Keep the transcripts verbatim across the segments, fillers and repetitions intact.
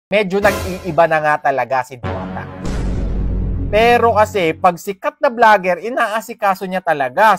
Medyo nag-iiba na nga talaga si Diwata. Pero kasi, pag sikat na vlogger, inaasikaso niya talaga.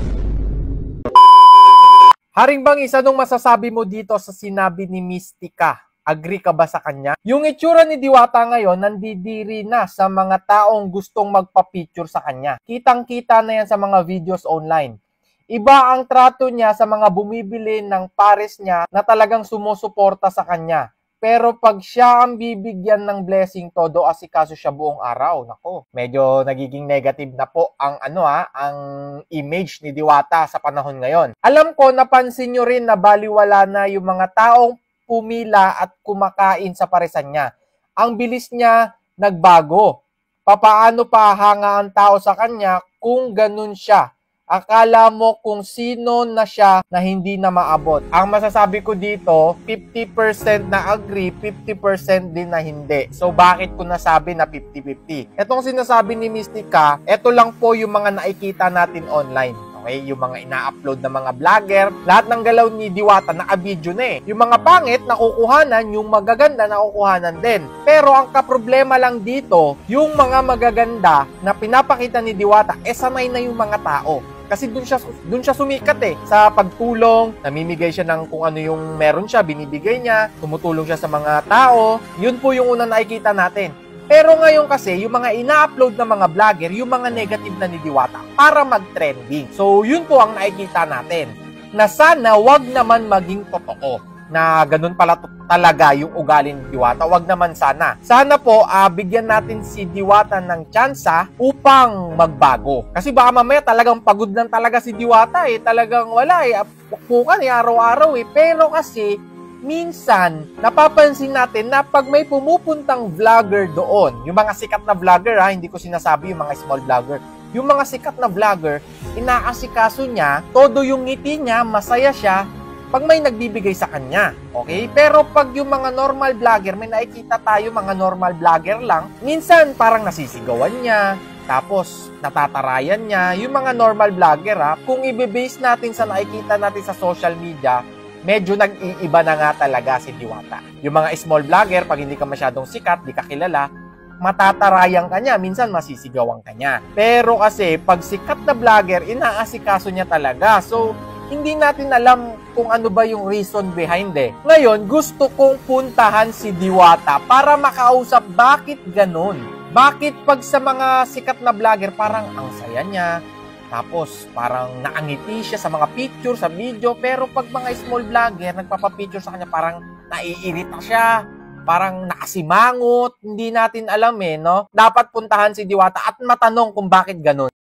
Haring Bangis, anong masasabi mo dito sa sinabi ni Mystica? Agree ka ba sa kanya? Yung itsura ni Diwata ngayon, nandidiri na sa mga taong gustong magpa-picture sa kanya. Kitang-kita na yan sa mga videos online. Iba ang trato niya sa mga bumibili ng pares niya na talagang sumusuporta sa kanya. Pero pag siya ang bibigyan ng blessing, todo asikaso siya buong araw. Nako, medyo nagiging negative na po ang ano ha, ang image ni Diwata sa panahon ngayon. Alam ko, napansin nyo rin na baliwala na yung mga taong pumila at kumakain sa paresan niya. Ang bilis niya nagbago. Papaano pa hanga ang tao sa kanya kung ganun siya? Akala mo kung sino na siya na hindi na maabot. Ang masasabi ko dito, fifty percent na agree, fifty percent din na hindi. So bakit ko nasabi na fifty fifty? Etong sinasabi ni Mystica, eto lang po yung mga nakikita natin online. Okay, yung mga ina-upload na mga vlogger, lahat ng galaw ni Diwata naka-video na eh. Yung mga pangit nakukuhanan, yung magaganda nakukuhanan din. Pero ang kaproblema lang dito, yung mga magaganda na pinapakita ni Diwata, eh sanay na yung mga tao. Kasi dun siya, dun siya sumikat eh. Sa pagtulong, namimigay siya ng kung ano yung meron siya, binibigay niya, tumutulong siya sa mga tao. Yun po yung unang nakikita natin. Pero ngayon kasi, yung mga ina-upload na mga vlogger, yung mga negative na ni Diwata, para mag-trending. So, yun po ang nakikita natin. Na sana wag naman maging totoo. Na ganun pala talaga yung ugali ni Diwata. Wag naman sana. Sana po, uh, bigyan natin si Diwata ng tsansa upang magbago. Kasi baka mamaya talagang pagod lang talaga si Diwata eh. Talagang wala eh. Pukan eh, araw-araw eh. Pero kasi, minsan, napapansin natin na pag may pumupuntang vlogger doon, yung mga sikat na vlogger ha, hindi ko sinasabi yung mga small vlogger, yung mga sikat na vlogger, inaasikaso niya, todo yung ngiti niya, masaya siya, pag may nagbibigay sa kanya. Okay? Pero pag yung mga normal vlogger, may nakikita tayo mga normal vlogger lang, minsan parang nasisigawan niya, tapos natatarayan niya, yung mga normal vlogger ha, kung i-base natin sa nakikita natin sa social media, medyo nag-iiba na nga talaga si Diwata. Yung mga small vlogger, pag hindi ka masyadong sikat, di ka kilala, matatarayan ka niya, minsan masisigawan ka niya. Pero kasi, pag sikat na vlogger, inaasikaso niya talaga. So, hindi natin alam kung ano ba yung reason behind eh. Ngayon, gusto kong puntahan si Diwata para makausap bakit ganun. Bakit pag sa mga sikat na vlogger, parang ang saya niya, tapos, parang naangiti siya sa mga picture, sa video. Pero pag mga small vlogger, nagpapapicture sa kanya, parang naiirita siya. Parang nakasimangot. Hindi natin alam eh, no? Dapat puntahan si Diwata at matanong kung bakit ganun.